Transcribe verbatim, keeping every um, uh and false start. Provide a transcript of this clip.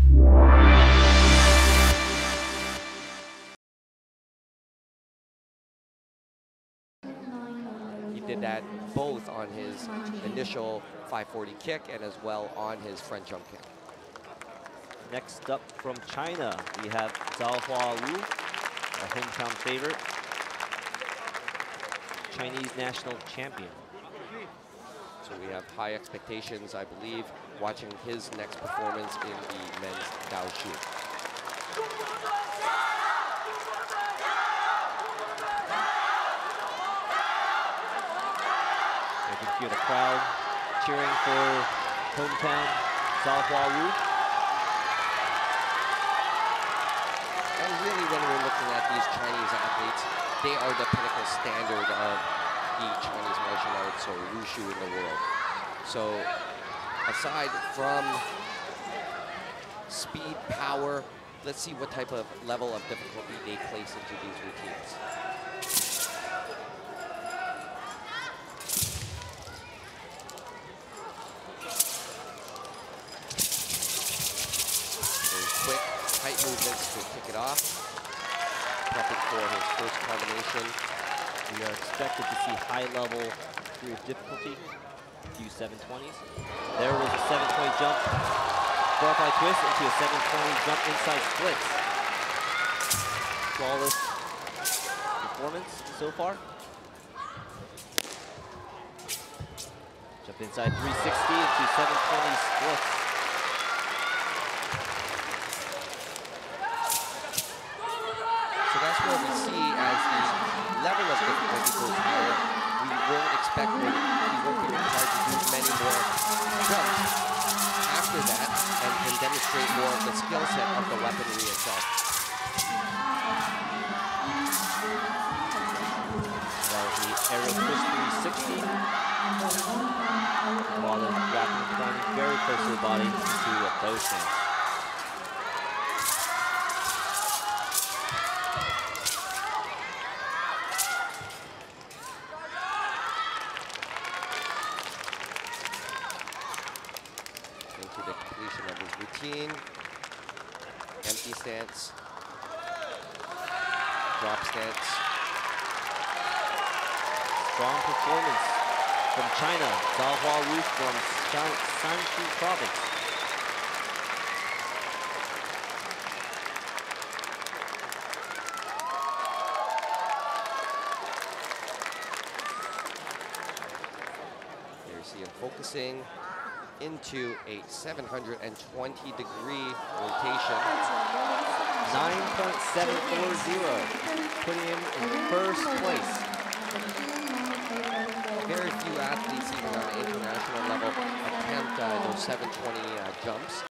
He did that both on his initial five forty kick and as well on his front jump kick. Next up from China, we have Zhao Hua Wu, a hometown favorite, Chinese national champion. So we have high expectations, I believe, watching his next performance in the men's Dao Shu. You can feel the crowd cheering for hometown Zhao Hua Wu. And really, when we're looking at these Chinese athletes, they are the pinnacle standard of the Chinese martial arts or wushu in the world. So aside from speed, power, let's see what type of level of difficulty they place into these routines. Very quick, tight movements to kick it off. Prepping for his first combination. We are expected to see high level degree of difficulty, a few seven twenties. There was a seven twenty jump, butterfly twist into a seven twenty jump inside splits. Flawless performance so far. Jump inside three sixty into seven twenty splits. So that's where we see as the level of difficulty goes higher, we won't expect him, he won't be required to do many more jumps after that and can demonstrate more of the skill set of the weaponry itself. That was the aerial twist three sixty. While the wrapping and climbing very close to the body into a bow stance. Into the completion of his routine. Empty stance. Drop stance. Strong performance from China. Zhao Hua Wu from Shanxi Province. Here you see him focusing into a seven hundred twenty degree rotation. nine point seven four zero, putting him in first place. Very few athletes, even on the international level, attempt uh, those seven twenty uh, jumps.